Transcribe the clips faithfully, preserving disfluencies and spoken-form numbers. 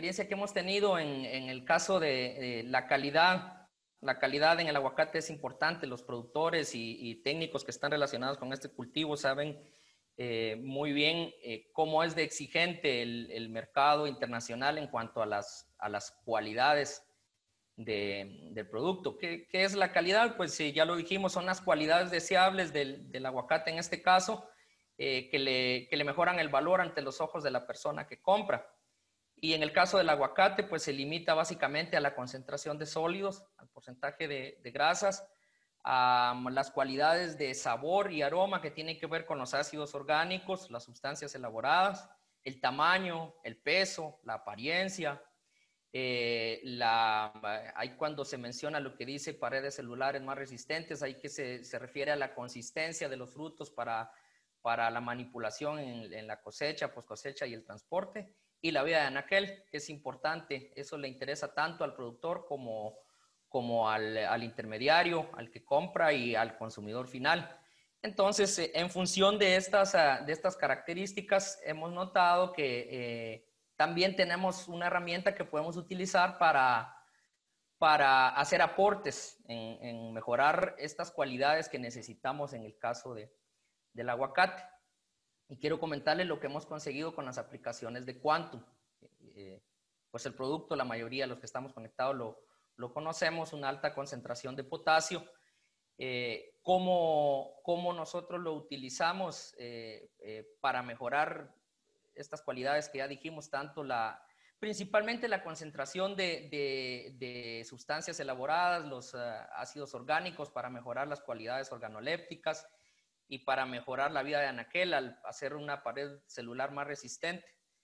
experiencia que hemos tenido en, en el caso de, de la calidad, la calidad en el aguacate es importante. Los productores y, y técnicos que están relacionados con este cultivo saben eh, muy bien eh, cómo es de exigente el, el mercado internacional en cuanto a las, a las cualidades de, del producto. ¿Qué, ¿Qué es la calidad? Pues sí, ya lo dijimos, son las cualidades deseables del, del aguacate en este caso, eh, que, le, que le mejoran el valor ante los ojos de la persona que compra. Y en el caso del aguacate, pues se limita básicamente a la concentración de sólidos, al porcentaje de, de grasas, a las cualidades de sabor y aroma que tienen que ver con los ácidos orgánicos, las sustancias elaboradas, el tamaño, el peso, la apariencia. Eh, la, hay cuando se menciona lo que dice paredes celulares más resistentes, ahí que se, se refiere a la consistencia de los frutos para, para la manipulación en, en la cosecha, post cosecha y el transporte. Y la vida de anaquel, que es importante, eso le interesa tanto al productor como, como al, al intermediario, al que compra y al consumidor final. Entonces, eh, en función de estas, uh, de estas características, hemos notado que eh, también tenemos una herramienta que podemos utilizar para, para hacer aportes en, en mejorar estas cualidades que necesitamos en el caso de, del aguacate. Y quiero comentarles lo que hemos conseguido con las aplicaciones de Quantum. Eh, pues el producto, la mayoría de los que estamos conectados lo, lo conocemos, una alta concentración de potasio. Eh, ¿cómo, ¿Cómo nosotros lo utilizamos eh, eh, para mejorar estas cualidades que ya dijimos, tanto la, principalmente la concentración de, de, de sustancias elaboradas, los uh, ácidos orgánicos para mejorar las cualidades organolépticas y para mejorar la vida de anaquel al hacer una pared celular más resistente.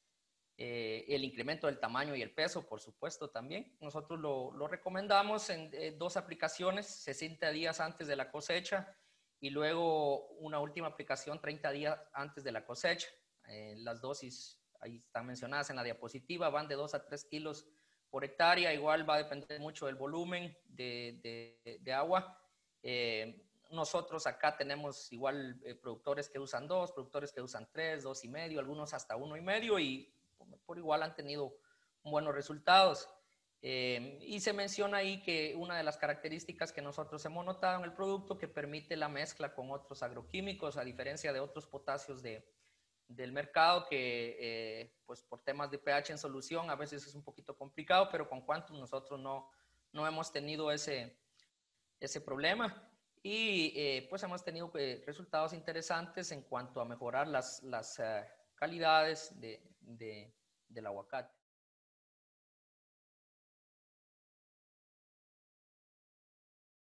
Eh, el incremento del tamaño y el peso, por supuesto, también. Nosotros lo, lo recomendamos en eh, dos aplicaciones, sesenta días antes de la cosecha y luego una última aplicación treinta días antes de la cosecha. Eh, las dosis ahí están mencionadas en la diapositiva, van de dos a tres kilos por hectárea, igual va a depender mucho del volumen de, de, de agua. Eh, nosotros acá tenemos igual eh, productores que usan dos, productores que usan tres, dos y medio, algunos hasta uno y medio y por igual han tenido buenos resultados. Eh, y se menciona ahí que una de las características que nosotros hemos notado en el producto que permite la mezcla con otros agroquímicos, a diferencia de otros potasios de, del mercado que eh, pues por temas de pH en solución a veces es un poquito complicado, pero con Quantum nosotros no, no hemos tenido ese, ese problema. Y eh, pues hemos tenido eh, resultados interesantes en cuanto a mejorar las, las uh, calidades de, de, del aguacate.